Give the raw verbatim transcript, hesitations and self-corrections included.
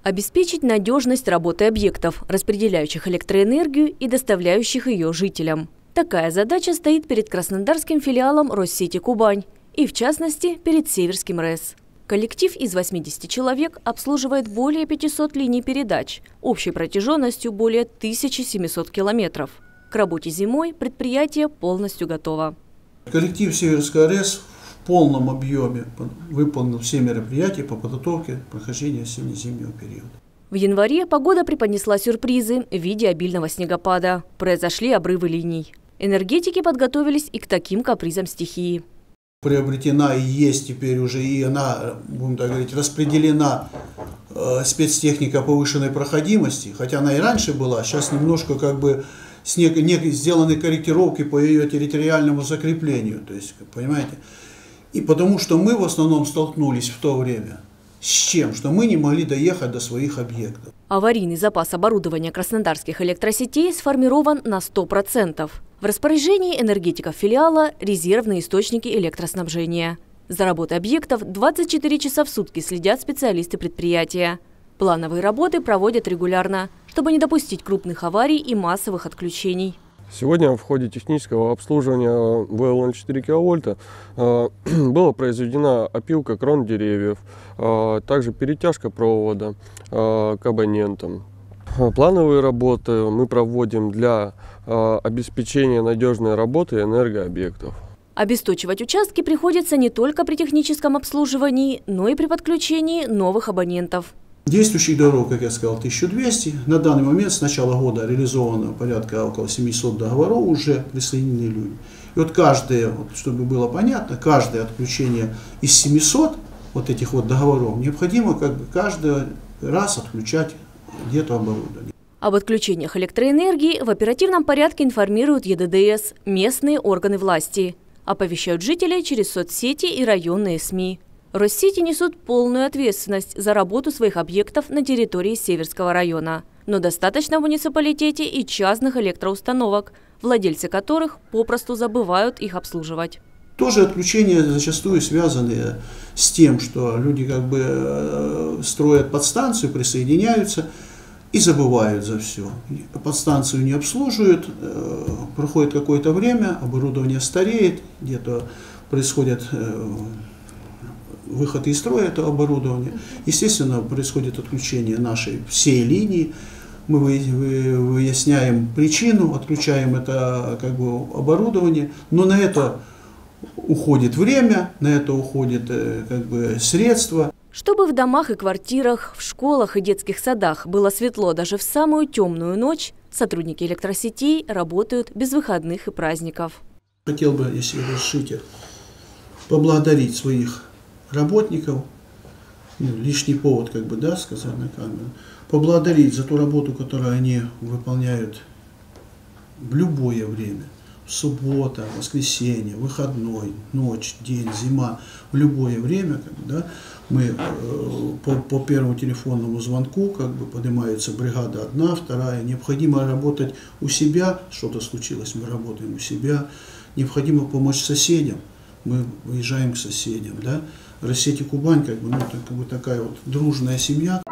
Обеспечить надежность работы объектов, распределяющих электроэнергию и доставляющих ее жителям. Такая задача стоит перед краснодарским филиалом Россети Кубань и, в частности, перед Северским РЭС. Коллектив из восьмидесяти человек обслуживает более пятисот линий передач, общей протяженностью более тысячи семисот километров. К работе зимой предприятие полностью готово. Коллектив Северского РЭС в полном объеме выполнил все мероприятия по подготовке прохождения осенне-зимнего периода. В январе погода преподнесла сюрпризы в виде обильного снегопада. Произошли обрывы линий. Энергетики подготовились и к таким капризам стихии. Приобретена и есть теперь уже, и она, будем так говорить, распределена э, спецтехника повышенной проходимости, хотя она и раньше была, сейчас немножко как бы снег, не, сделаны корректировки по ее территориальному закреплению, то есть, понимаете, и потому что мы в основном столкнулись в то время с чем? Что мы не могли доехать до своих объектов. Аварийный запас оборудования краснодарских электросетей сформирован на сто процентов. В распоряжении энергетиков филиала резервные источники электроснабжения. За работой объектов двадцать четыре часа в сутки следят специалисты предприятия. Плановые работы проводят регулярно, чтобы не допустить крупных аварий и массовых отключений. Сегодня в ходе технического обслуживания вэ эл ноль четыре киловольта э, была произведена опилка крон деревьев, э, также перетяжка провода э, к абонентам. Плановые работы мы проводим для э, обеспечения надежной работы энергообъектов. Обесточивать участки приходится не только при техническом обслуживании, но и при подключении новых абонентов. Действующих дорог, как я сказал, тысяча двести. На данный момент с начала года реализовано порядка около семисот договоров, уже присоединены люди. И вот каждое, вот, чтобы было понятно, каждое отключение из семисот вот этих вот договоров необходимо как бы каждый раз отключать где-то оборудование. Об отключениях электроэнергии в оперативном порядке информируют е дэ дэ эс, местные органы власти. Оповещают жителей через соцсети и районные СМИ. Россети несут полную ответственность за работу своих объектов на территории Северского района. Но достаточно в муниципалитете и частных электроустановок, владельцы которых попросту забывают их обслуживать. Тоже отключения зачастую связаны с тем, что люди как бы строят подстанцию, присоединяются и забывают за все. Подстанцию не обслуживают, проходит какое-то время, оборудование стареет, где-то происходят выход из строя этого оборудования. Естественно, происходит отключение нашей всей линии. Мы выясняем причину, отключаем это как бы оборудование, но на это уходит время, на это уходит как бы средства. Чтобы в домах и квартирах, в школах и детских садах было светло даже в самую темную ночь, сотрудники электросетей работают без выходных и праздников. Хотел бы, если разрешите, поблагодарить своих работников, ну, лишний повод, как бы, да, сказать на камеру, поблагодарить за ту работу, которую они выполняют в любое время, суббота, воскресенье, выходной, ночь, день, зима, в любое время, как бы, да, мы э, по, по первому телефонному звонку, как бы, поднимается бригада одна, вторая, необходимо работать у себя, что-то случилось, мы работаем у себя, необходимо помочь соседям, мы выезжаем к соседям, да. Россети Кубань, как бы, ну, как бы такая вот дружная семья.